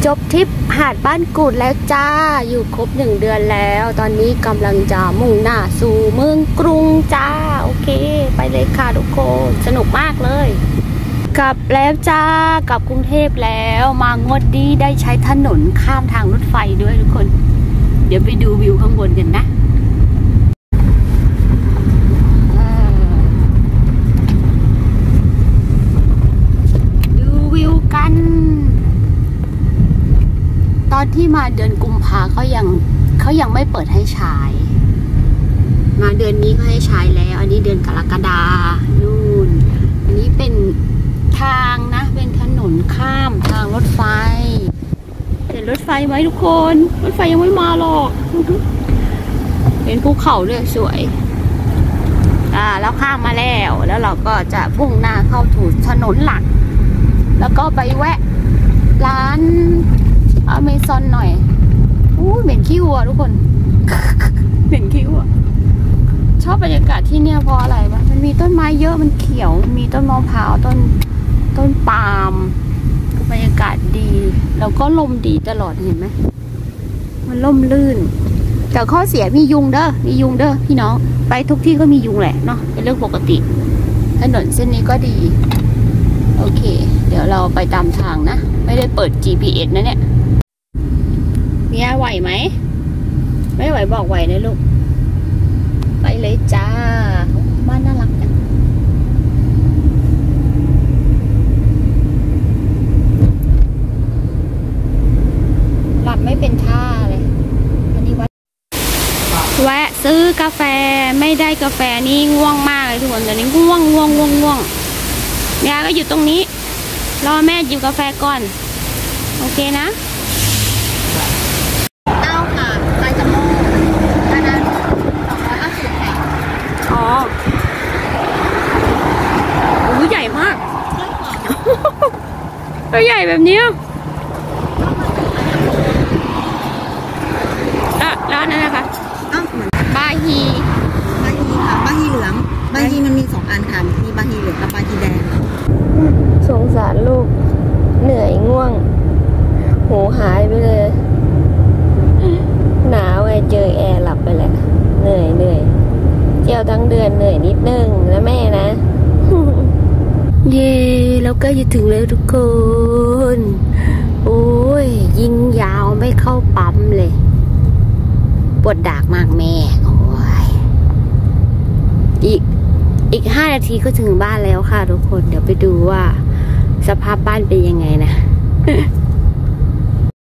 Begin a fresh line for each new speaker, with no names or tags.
จบทริปหาดบ้านกุดแล้วจ้าอยู่ครบ1 เดือนแล้วตอนนี้กำลังจะมุ่งหน้าสู่เมืองกรุงจ้าโอเคไปเลยค่ะทุกคนสนุกมากเลยกลับแล้วจ้ากลับกรุงเทพแล้วมางดดีได้ใช้ถนนข้ามทางรถไฟด้วยทุกคนเดี๋ยวไปดูวิวข้างบนกันนะดูวิวกันตอนที่มาเดือนกุมภาเขายังไม่เปิดให้ใช้มาเดือนนี้เขาให้ใช้แล้วอันนี้เดือนกรกฎานู่นอันนี้เป็นทางนะเป็นถนนข้ามทางรถไฟเห็นรถไฟไหมทุกคนรถไฟยังไม่มาหรอกเห็นภูเขาด้วยสวยแล้วข้ามมาแล้วเราก็จะพุ่งหน้าเข้าถูถนนหลักแล้วก็ไปแวะร้านอเมซอนหน่อยเหม็นขี้วัวทุกคน เหม็นขี้วัวชอบบรรยากาศที่เนี่ยเพราะอะไรวะมันมีต้นไม้เยอะมันเขียวมีต้นมะพร้าวต้นปาล์มบรรยากาศดีแล้วก็ลมดีตลอดเห็นไหมมันล่มลื่นแต่ข้อเสียมียุงเด้อพี่น้องไปทุกที่ก็มียุงแหละเนาะเป็นเรื่องปกติถนนเส้นนี้ก็ดีโอเคเดี๋ยวเราไปตามทางนะไม่ได้เปิด GPS นะเนี่ยมีไหวไหมไม่ไหวบอกไหวนะลูกไปเลยจ้าบ้านน่ารักจังหลับไม่เป็นท่าเลยอันนี้แวะซื้อกาแฟไม่ได้กาแฟนี่ง่วงมากเลยทุกคนตอนนี้ง่วงยาก็อยู่ตรงนี้รอแม่จิบกาแฟก่อนโอเคนะเอาค่ะไปจมูกอันนั้น250แผ่นอ๋อโอ้ใหญ่มากตัวใหญ่แบบนี้ร้านนั้นนะคะบาฮีค่ะบาฮีเหลืองบาฮีมันมี2 อันค่ะมีบาฮีเหลืองกับบาฮีแดงสงสารลูกเหนื่อยง่วงหูหายไปเลยหนาวไงเจอแอร์หลับไปแล้วเหนื่อยเที่ยวทั้งเดือนเหนื่อยนิดนึงนะแม่นะ เย่แล้วก็จะถึงแล้วทุกคนโอ้ยยิงยาวไม่เข้าปั๊มเลยปวดดากมากแม่โอ้ยอีก5 นาทีก็ถึงบ้านแล้วค่ะทุกคนเดี๋ยวไปดูว่าสภาพบ้านเป็นยังไงนะ